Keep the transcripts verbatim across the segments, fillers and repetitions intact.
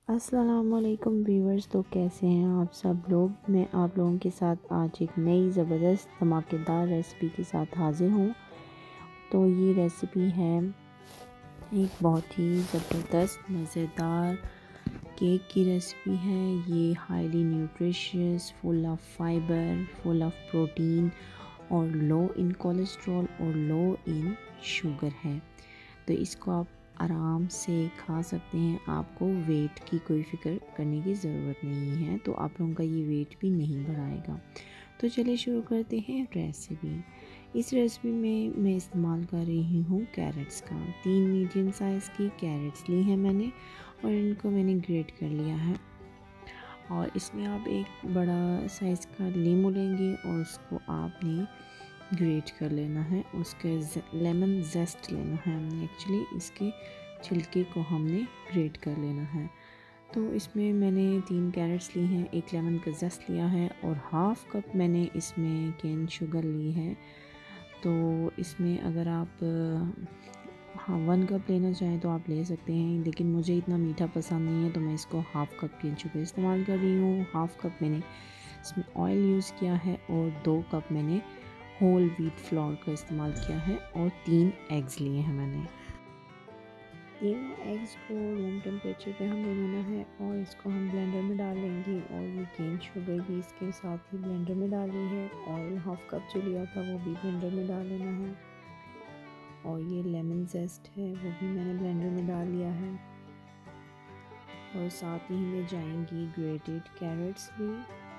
अस्सलामुअलैकुम व्यूवर्स, तो कैसे हैं आप सब लोग। मैं आप लोगों के साथ आज एक नई ज़बरदस्त धमाकेदार रेसिपी के साथ हाजिर हूँ। तो ये रेसिपी है एक बहुत ही ज़बरदस्त मज़ेदार केक की रेसिपी है। ये highly nutritious, full of fibre, full of protein और लो इन कोलेस्ट्रॉल और लो इन शुगर है। तो इसको आप आराम से खा सकते हैं। आपको वेट की कोई फ़िक्र करने की ज़रूरत नहीं है, तो आप लोगों का ये वेट भी नहीं बढ़ाएगा। तो चलिए शुरू करते हैं रेसिपी। इस रेसिपी में मैं इस्तेमाल कर रही हूँ कैरेट्स का। तीन मीडियम साइज़ की कैरेट्स ली हैं मैंने और इनको मैंने ग्रेट कर लिया है। और इसमें आप एक बड़ा साइज़ का लीमू लेंगे और उसको आपने ग्रेट कर लेना है। उसके लेमन जेस्ट लेना है हमने, एक्चुअली इसके छिलके को हमने ग्रेट कर लेना है। तो इसमें मैंने तीन कैरेट्स ली हैं, एक लेमन का जेस्ट लिया है और हाफ़ कप मैंने इसमें केन शुगर ली है। तो इसमें अगर आप हाँ वन कप लेना चाहें तो आप ले सकते हैं, लेकिन मुझे इतना मीठा पसंद नहीं है तो मैं इसको हाफ़ कप केन शुगर इस्तेमाल कर रही हूँ। हाफ़ कप मैंने इसमें ऑयल यूज़ किया है और दो कप मैंने होल व्हीट फ्लोर का इस्तेमाल किया है और तीन एग्स लिए हैं मैंने। तीनों एग्स को रूम टेम्परेचर पे हमें लेना है और इसको हम ब्लेंडर में डाल लेंगे। और ये केन शुगर भी इसके साथ ही ब्लेंडर में डाली है। ऑयल हाफ कप जो लिया था वो भी ब्लेंडर में डाल लेना है। और ये लेमन जेस्ट है वो भी मैंने ब्लेंडर में डाल लिया है। और साथ ही में जाएंगी ग्रेटेड कैरेट्स भी।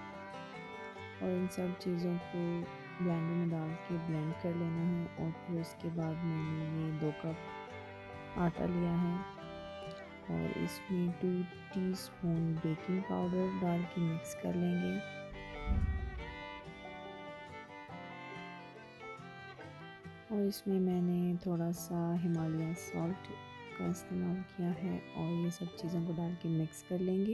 और इन सब चीज़ों को ब्लेंडर में डाल के ब्लेंड कर लेना है। और फिर उसके बाद मैंने ये दो कप आटा लिया है और इसमें टू टीस्पून बेकिंग पाउडर डाल के मिक्स कर लेंगे। और इसमें मैंने थोड़ा सा हिमालयन सॉल्ट का इस्तेमाल किया है और ये सब चीज़ों को डाल के मिक्स कर लेंगे।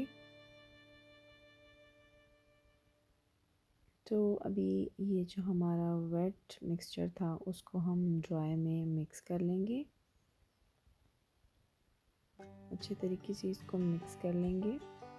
तो अभी ये जो हमारा वेट मिक्सचर था उसको हम ड्राई में मिक्स कर लेंगे। अच्छे तरीके से इसको मिक्स कर लेंगे।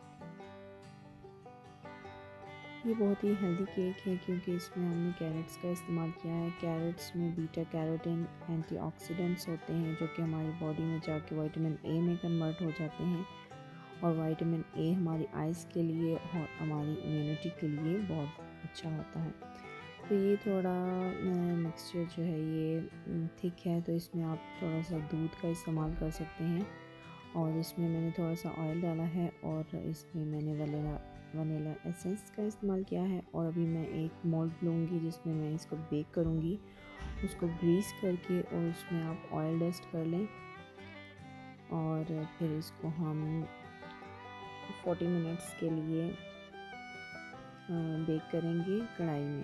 ये बहुत ही हेल्दी केक है क्योंकि इसमें हमने कैरेट्स का इस्तेमाल किया है। कैरेट्स में बीटा कैरोटीन एंटीऑक्सीडेंट्स होते हैं जो कि हमारी बॉडी में जाके विटामिन ए में कन्वर्ट हो जाते हैं। और विटामिन ए हमारी आइज़ के लिए और हमारी इम्यूनिटी के लिए बहुत अच्छा होता है। तो ये थोड़ा मिक्सचर जो है ये थिक है, तो इसमें आप थोड़ा सा दूध का इस्तेमाल कर सकते हैं। और इसमें मैंने थोड़ा सा ऑयल डाला है और इसमें मैंने वनीला वनीला एसेंस का इस्तेमाल किया है। और अभी मैं एक मोल्ड लूँगी जिसमें मैं इसको बेक करूँगी। उसको ग्रीस करके और उसमें आप ऑयल डस्ट कर लें और फिर इसको हम चालीस मिनट्स के लिए बेक करेंगे कढ़ाई में।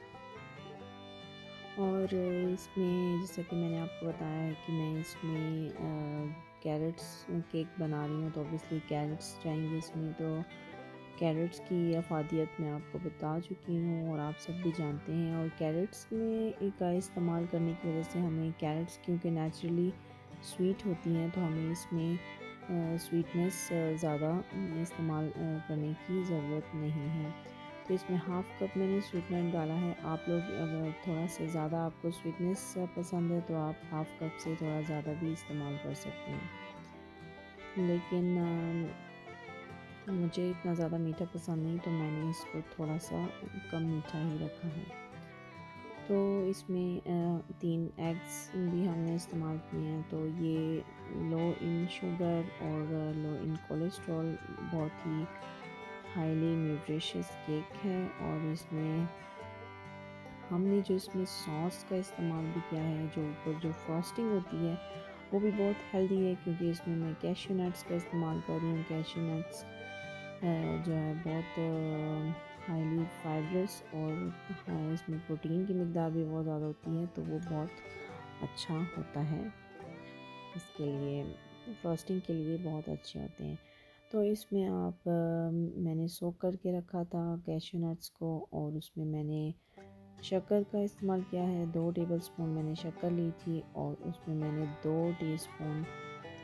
और इसमें जैसा कि मैंने आपको बताया है कि मैं इसमें कैरेट्स केक बना रही हूँ, तो ऑब्वियसली कैरेट्स चाहिए इसमें। तो कैरेट्स की अफादियत मैं आपको बता चुकी हूँ और आप सब भी जानते हैं। और कैरेट्स में एक का इस्तेमाल करने की वजह से हमें कैरेट्स क्योंकि नेचुरली स्वीट होती हैं तो हमें इसमें स्वीटनेस ज़्यादा इस्तेमाल करने की ज़रूरत नहीं है। तो इसमें हाफ़ कप मैंने स्वीटनर डाला है। आप लोग अगर थोड़ा सा ज़्यादा आपको स्वीटनेस पसंद है तो आप हाफ़ कप से थोड़ा ज़्यादा भी इस्तेमाल कर सकते हैं, लेकिन आ, मुझे इतना ज़्यादा मीठा पसंद नहीं तो मैंने इसको थोड़ा सा कम मीठा ही रखा है। तो इसमें आ, तीन एग्स भी हमने इस्तेमाल किए हैं। तो ये लो इन शुगर और लो इन कोलेस्ट्रॉल बहुत ही हाईली न्यूट्रिशियस केक है। और इसमें हमने जो इसमें सॉस का इस्तेमाल भी किया है, जो ऊपर जो फ्रॉस्टिंग होती है वो भी बहुत हेल्दी है क्योंकि इसमें मैं कैश्यू नट्स का इस्तेमाल कर रही हूँ। कैश्यू नट्स जो है बहुत हाईली फाइबरस और इसमें प्रोटीन की मिकदार भी बहुत ज़्यादा होती है, तो वो बहुत अच्छा होता है। इसके लिए फ्रॉस्टिंग के लिए बहुत अच्छे होते हैं। तो इसमें आप मैंने सोक करके रखा था कैश्यू नट्स को और उसमें मैंने शक्कर का इस्तेमाल किया है। दो टेबलस्पून मैंने शक्कर ली थी और उसमें मैंने दो टीस्पून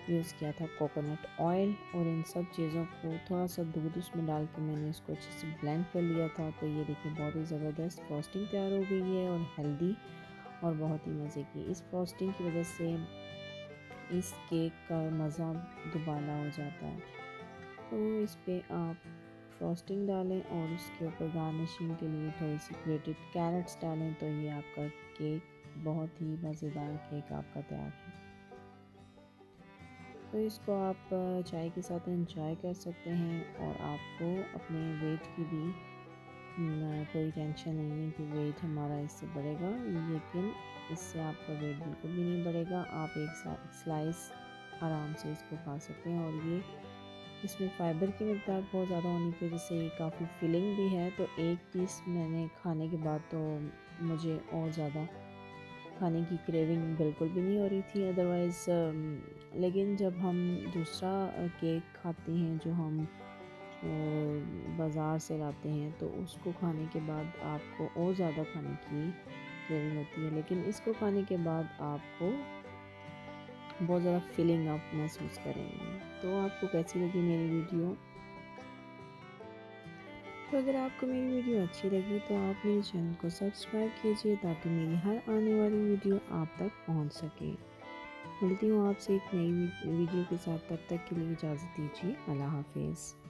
यूज़ किया था कोकोनट ऑयल, और इन सब चीज़ों को थोड़ा सा दूध उसमें डाल के मैंने इसको अच्छे से ब्लेंड कर लिया था। तो ये देखिए बहुत ही ज़बरदस्त फ्रॉस्टिंग तैयार हो गई है और हेल्दी और बहुत ही मज़े की। इस फ्रॉस्टिंग की वजह से इस केक का मज़ा दुबाला हो जाता है। तो इस पे आप फ्रॉस्टिंग डालें और उसके ऊपर गार्निशिंग के लिए थोड़ी सी ग्रेटेड कैरेट्स डालें, तो ये आपका केक बहुत ही मज़ेदार केक आपका तैयार है। तो इसको आप चाय के साथ एंजॉय कर सकते हैं, और आपको अपने वेट की भी कोई टेंशन नहीं है कि वेट हमारा इससे बढ़ेगा, लेकिन इससे आपका वेट बिल्कुल भी नहीं बढ़ेगा। आप एक स्लाइस आराम से इसको खा सकते हैं, और ये इसमें फ़ाइबर की मिक़दार बहुत ज़्यादा होने की वजह से ये काफ़ी फिलिंग भी है। तो एक पीस मैंने खाने के बाद तो मुझे और ज़्यादा खाने की क्रेविंग बिल्कुल भी नहीं हो रही थी अदरवाइज़। लेकिन जब हम दूसरा केक खाते हैं जो हम बाज़ार से लाते हैं, तो उसको खाने के बाद आपको और ज़्यादा खाने की क्रेविंग होती है, लेकिन इसको खाने के बाद आपको बहुत ज़्यादा फीलिंग आप महसूस करेंगे। तो आपको कैसी लगी मेरी वीडियो? तो अगर आपको मेरी वीडियो अच्छी लगी तो आप मेरे चैनल को सब्सक्राइब कीजिए ताकि मेरी हर आने वाली वीडियो आप तक पहुंच सके। मिलती हूँ आपसे एक नई वीडियो के साथ, तब तक के लिए इजाज़त दीजिए। अल्लाह हाफिज़।